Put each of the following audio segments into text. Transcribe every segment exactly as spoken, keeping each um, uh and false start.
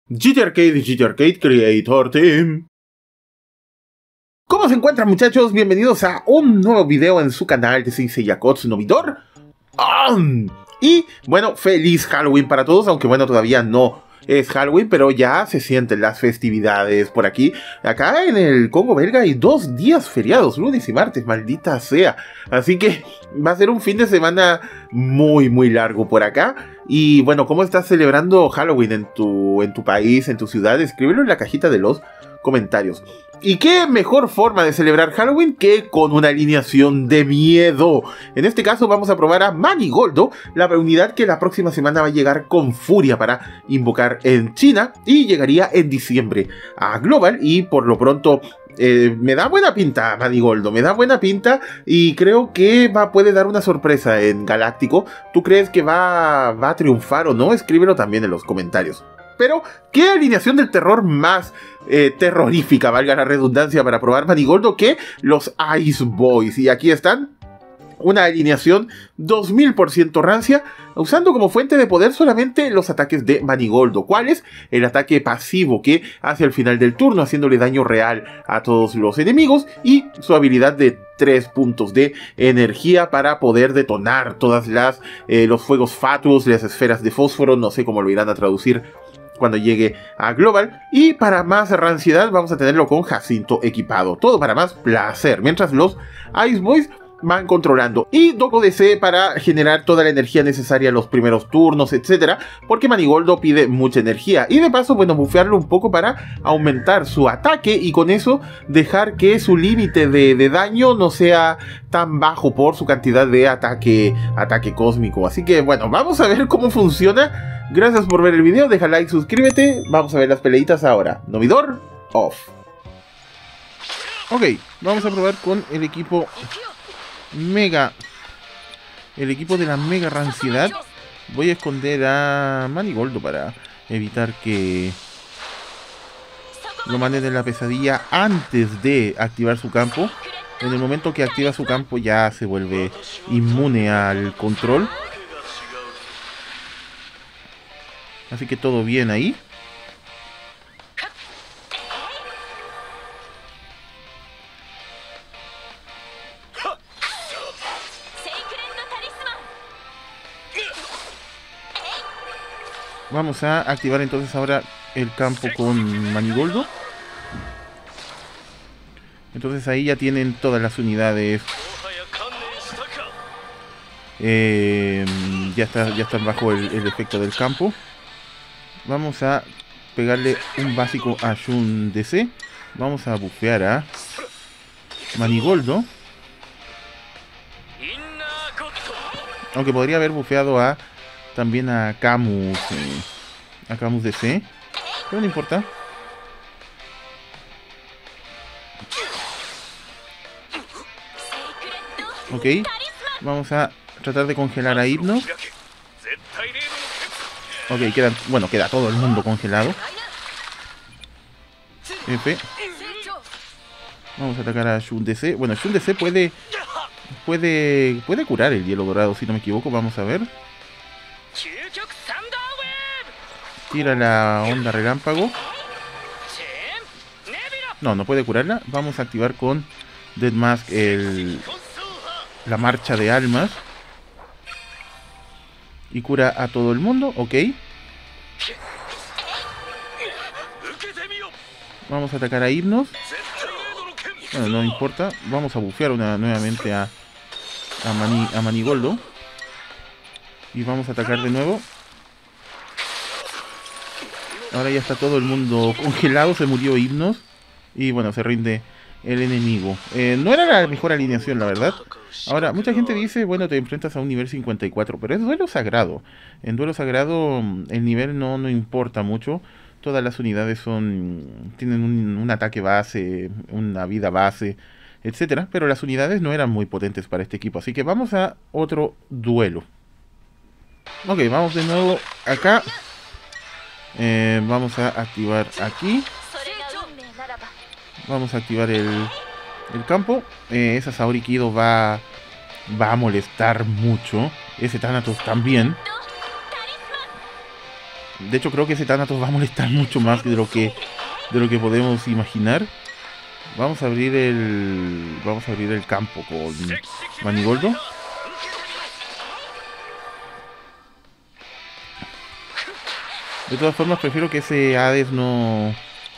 G T Arcade, G T Arcade Creator Team. ¿Cómo se encuentran, muchachos? Bienvenidos a un nuevo video en su canal de Sensei Yakotsu no Midor. Um, y bueno, feliz Halloween para todos, aunque bueno, todavía no es Halloween, pero ya se sienten las festividades por aquí. Acá en el Congo belga hay dos días feriados, lunes y martes, maldita sea. Así que va a ser un fin de semana muy muy largo por acá. Y bueno, ¿cómo estás celebrando Halloween en tu, en tu país, en tu ciudad? Escríbelo en la cajita de los comentarios. ¿Y qué mejor forma de celebrar Halloween que con una alineación de miedo? En este caso vamos a probar a Manigoldo, la unidad que la próxima semana va a llegar con furia para invocar en China y llegaría en diciembre a Global. Y por lo pronto eh, me da buena pinta Manigoldo, me da buena pinta y creo que va, puede dar una sorpresa en Galáctico. ¿Tú crees que va, va a triunfar o no? Escríbelo también en los comentarios. Pero, ¿qué alineación del terror más eh, terrorífica, valga la redundancia, para probar Manigoldo que los Ice Boys? Y aquí están, una alineación dos mil por ciento rancia, usando como fuente de poder solamente los ataques de Manigoldo. ¿Cuál es? El ataque pasivo que hace al final del turno, haciéndole daño real a todos los enemigos, y su habilidad de tres puntos de energía para poder detonar todas las eh, los fuegos fatuos, las esferas de fósforo, no sé cómo lo irán a traducir cuando llegue a Global. Y para más ranciedad vamos a tenerlo con Jacinto equipado. Todo para más placer, mientras los Ice Boys van controlando. Y Doko D C para generar toda la energía necesaria en los primeros turnos, etcétera. Porque Manigoldo pide mucha energía. Y de paso, bueno, bufearlo un poco para aumentar su ataque. Y con eso dejar que su límite de, de daño no sea tan bajo por su cantidad de ataque, ataque cósmico. Así que bueno, vamos a ver cómo funciona. Gracias por ver el video, deja like, suscríbete. Vamos a ver las peleitas ahora. no Midor, off. Ok, vamos a probar con el equipo Mega. El equipo de la Mega Ranciedad. Voy a esconder a Manigoldo para evitar que lo manden en la pesadilla antes de activar su campo. En el momento que activa su campo ya se vuelve inmune al control. Así que todo bien ahí. Vamos a activar entonces ahora el campo con Manigoldo. Entonces ahí ya tienen todas las unidades. Eh, ya, está, ya están bajo el, el efecto del campo. Vamos a pegarle un básico a Shun D C. Vamos a bufear a Manigoldo. Aunque podría haber bufeado a también a Camus, eh, a Camus D C, pero no importa. Ok, vamos a tratar de congelar a Hypnos. Ok, queda, bueno, queda todo el mundo congelado. F. Vamos a atacar a Shun D C. Bueno, Shun D C puede, puede, puede curar el hielo dorado, si no me equivoco. Vamos a ver. Tira la onda relámpago. No, no puede curarla. Vamos a activar con Dead Mask el, la marcha de almas. Y cura a todo el mundo, ok. Vamos a atacar a Hypnos. Bueno, no importa. Vamos a bufear una, nuevamente a, a, Mani, a Manigoldo. Y vamos a atacar de nuevo. Ahora ya está todo el mundo congelado. Se murió Hypnos. Y bueno, se rinde el enemigo. Eh, no era la mejor alineación, la verdad. Ahora, mucha gente dice, bueno, te enfrentas a un nivel cincuenta y cuatro, pero es duelo sagrado. En duelo sagrado el nivel no, no importa mucho. Todas las unidades son tienen un, un ataque base, una vida base, etcétera. Pero las unidades no eran muy potentes para este equipo. Así que vamos a otro duelo. Ok, vamos de nuevo acá. Eh, vamos a activar aquí. Vamos a activar el, el campo. Eh, esa Saori Kido va, va a molestar mucho. Ese Thanatos también. De hecho, creo que ese Thanatos va a molestar mucho más de lo que, de lo que podemos imaginar. Vamos a abrir el... Vamos a abrir el campo con Manigoldo. De todas formas, prefiero que ese Hades no...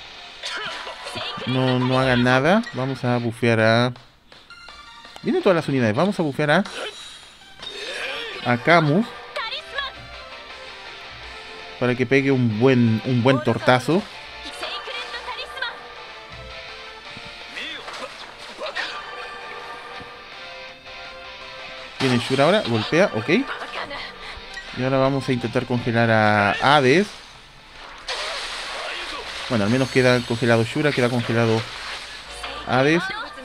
No, no haga nada. Vamos a bufear a... Vienen todas las unidades. Vamos a bufear a... A Camus. Para que pegue un buen, un buen tortazo. Viene Shura ahora, golpea, ok. Y ahora vamos a intentar congelar a Hades. Bueno, al menos queda congelado Shura, queda congelado Hades.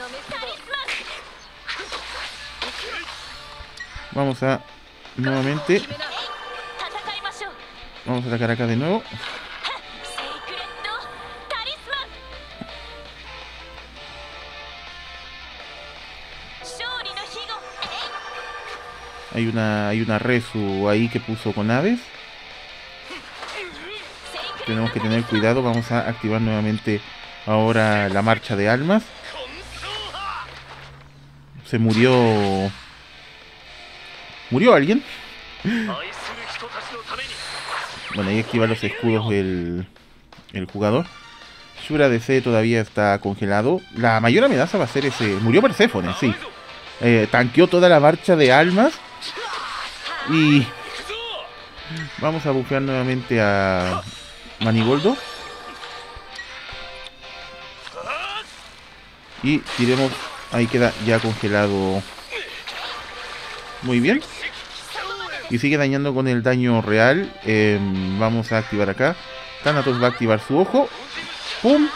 Vamos a... Nuevamente. Vamos a atacar acá de nuevo. Hay una, hay una Resu ahí que puso con Hades. Tenemos que tener cuidado. Vamos a activar nuevamente ahora la marcha de almas. Se murió... ¿Murió alguien? Bueno, ahí activa los escudos el, el jugador. Shura D C todavía está congelado. La mayor amenaza va a ser ese... Murió Perséfone, sí. Eh, tanqueó toda la marcha de almas. Y vamos a bufear nuevamente a Manigoldo. Y tiremos. Ahí queda ya congelado. Muy bien. Y sigue dañando con el daño real. eh, Vamos a activar acá. Thanatos va a activar su ojo. ¡Pum!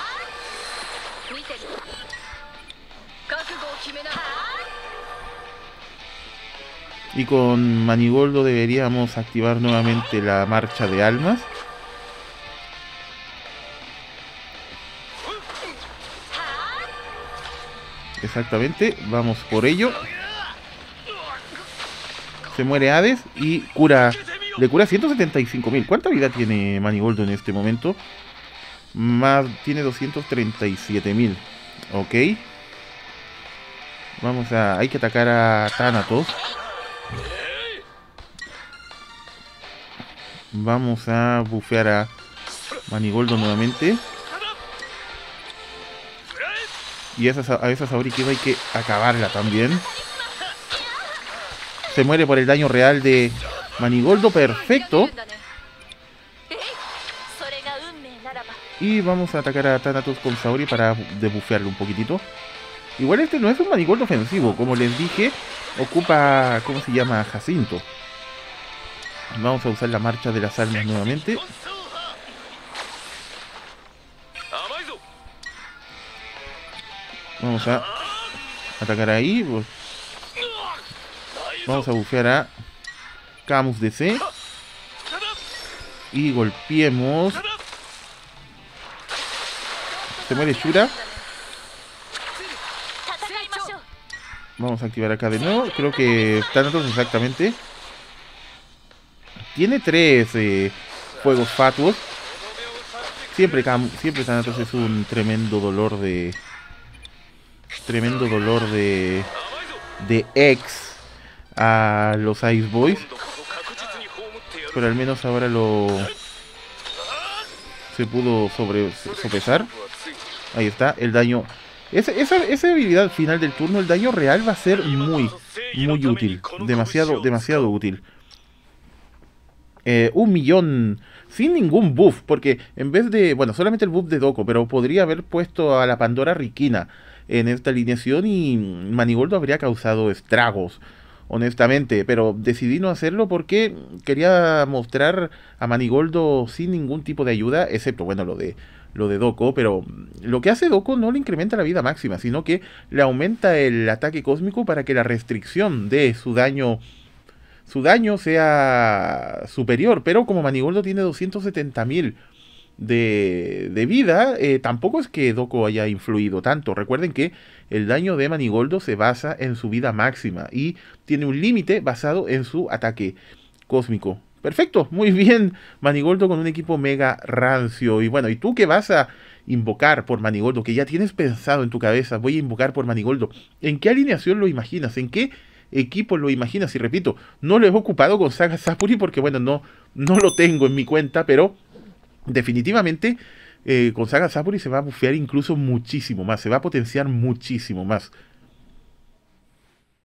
Y con Manigoldo deberíamos activar nuevamente la marcha de almas. Exactamente, vamos por ello. Se muere Hades y cura... Le cura ciento setenta y cinco mil. ¿Cuánta vida tiene Manigoldo en este momento? Más... Tiene doscientos treinta y siete mil. Ok. Vamos a... Hay que atacar a Thanatos. Vamos a bufear a Manigoldo nuevamente. Y a esa, a esa Saurikido hay que acabarla también. Se muere por el daño real de Manigoldo. Perfecto. Y vamos a atacar a Thanatos con Sauri para debufearlo un poquitito. Igual este no es un Manigoldo ofensivo. Como les dije, ocupa... ¿Cómo se llama? Jacinto. Vamos a usar la marcha de las almas nuevamente. Vamos a atacar ahí. Vamos a bufear a Camus D C. Y golpeemos. Se muere Shura. Vamos a activar acá de nuevo. Creo que Thanatos exactamente. Tiene tres eh, fuegos fatuos. Siempre, siempre Thanatos es un tremendo dolor de... Tremendo dolor de... De ex a los Ice Boys. Pero al menos ahora lo... Se pudo sobre, sopesar. Ahí está, el daño... Esa, esa, esa habilidad final del turno, el daño real va a ser muy, muy útil. Demasiado, demasiado útil. Eh, un millón sin ningún buff, porque en vez de, bueno, solamente el buff de Doko, pero podría haber puesto a la Pandora Rikina en esta alineación y Manigoldo habría causado estragos, honestamente, pero decidí no hacerlo porque quería mostrar a Manigoldo sin ningún tipo de ayuda, excepto, bueno, lo de lo de Doko, pero lo que hace Doko no le incrementa la vida máxima, sino que le aumenta el ataque cósmico para que la restricción de su daño su daño sea superior, pero como Manigoldo tiene doscientos setenta mil de, de vida, eh, tampoco es que Doko haya influido tanto. Recuerden que el daño de Manigoldo se basa en su vida máxima y tiene un límite basado en su ataque cósmico. Perfecto, muy bien. Manigoldo con un equipo mega rancio. Y bueno, ¿y tú qué vas a invocar por Manigoldo? Que ya tienes pensado en tu cabeza, voy a invocar por Manigoldo. ¿En qué alineación lo imaginas? ¿En qué equipo lo imaginas? Y repito, no lo he ocupado con Saga Sapuri porque, bueno, no, no lo tengo en mi cuenta, pero definitivamente eh, con Saga Sapuri se va a bufear incluso muchísimo más, se va a potenciar muchísimo más.